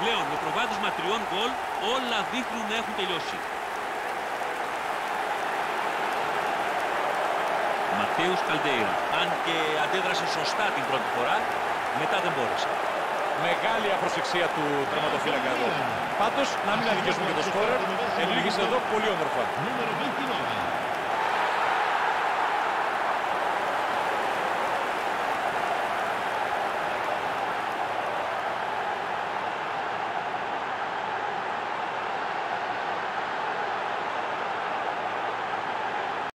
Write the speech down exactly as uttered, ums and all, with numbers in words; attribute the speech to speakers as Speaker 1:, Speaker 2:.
Speaker 1: Πλέον με προβάδισμα τριών γκολ όλα δείχνουν να έχουν τελειώσει. Ματέους Καλντέιρα, αν και αντέδρασε σωστά την πρώτη φορά, μετά δεν μπόρεσε.
Speaker 2: Μεγάλη απροσεξία του τερματοφύλακα εδώ. Πάντως, να μην αδικήσουμε και το σκόρερ, επλήγησε εδώ πολύ όμορφα.